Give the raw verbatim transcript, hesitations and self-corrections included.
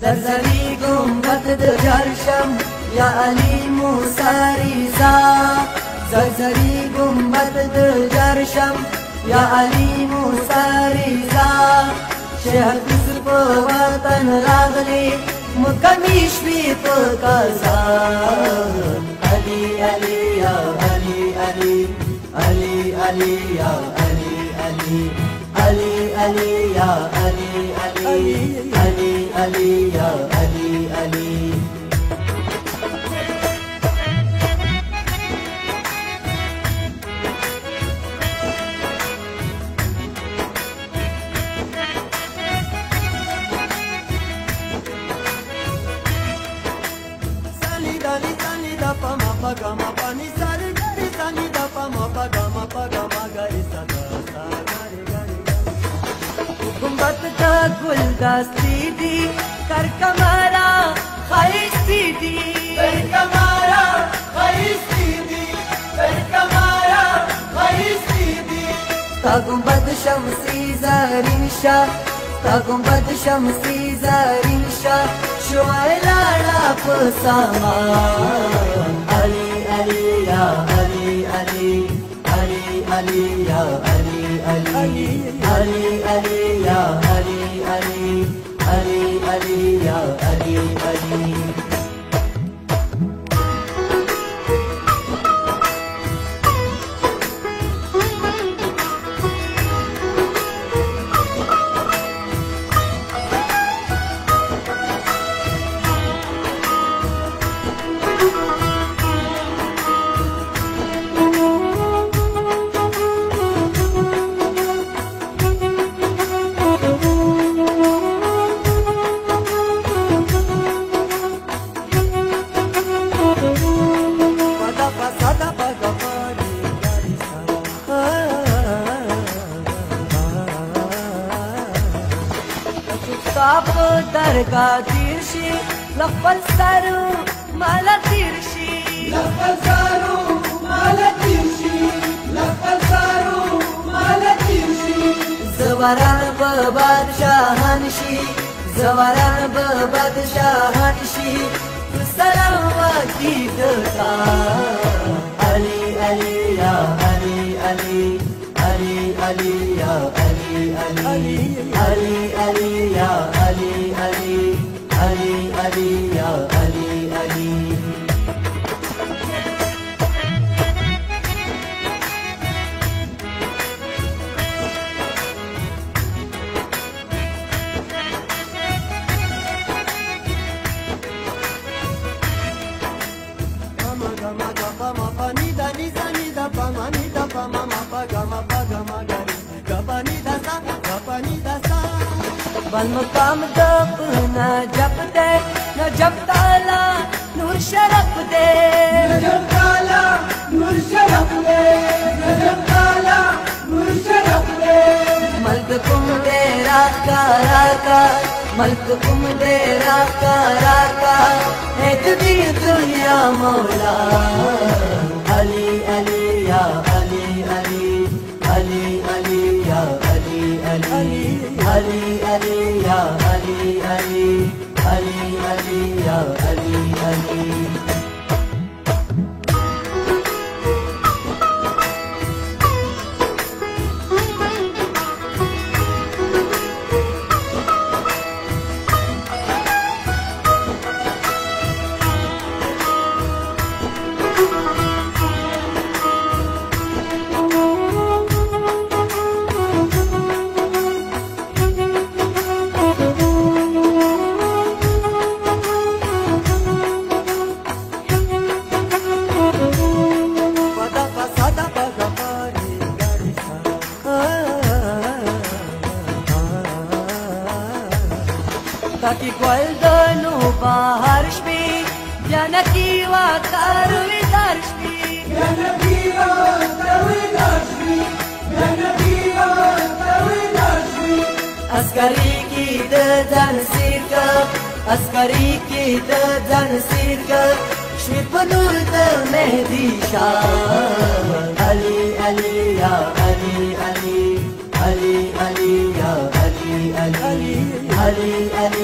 زرزري قنبت جرشم يا علي موسى ريزا زرزري قنبت جرشم يا علي موسى ريزا شهر كسب وطن راغلي مكميش في قصا علي علي يا علي علي علي علي يا علي علي علي علي يا علي علي علي علي يا علي علي Sani dani sani da pa ma pa ga ma pa ni sari gari sani da pa ma pa ga ma pa ga ma gari sa ga sa gari gari गुंबद का गुलदस्ती दी कर कमारा खाइस्ती दी कर कमारा खाइस्ती दी कर कमारा खाइस्ती दी ता गुंबद शमसी ज़रिनशा ता गुंबद शमसी ज़रिनशा शुआला ला पसामा अली अली या अली अली अली अली या अली अली अली अली या अली अली अली अली या Ali Ali Stop darga dirshi lafal saru mala dirshi lafal saru mala dirshi lafal saru mala dirshi zawaran babad shahanshi zawaran babad shahanshi salam wakidta ali ali ya ali ali ali ali ya ali ali ali ali ya ali ali ali ali ya ali ali gama gama gama ma pa ni da ni za ni da pa ma ni da pa ma ma pa gama pa gama gari ga pa ni da sa ga pa ni da sa bal maqam da na jap de na jap tala nur sharaf de na jap tala nur sharaf de na jap tala nur sharaf de malk kum de raka raka malk kum de raka raka ek di dunya mawla ali ali ya ali ali ali ali ya ali ali ali ali ya ali ali ali ali ya ali ali Taki guarda no bahar shpi Janaki wa karvi darshpi Janaki wa karvi darshpi Janaki wa karvi darshpi Askari ki dan sirka Askari ki dan sirka Shvi panur da mehdi shah Ali Ali ya Ali Ali Ali Ali ya Ali Ali Ali Ali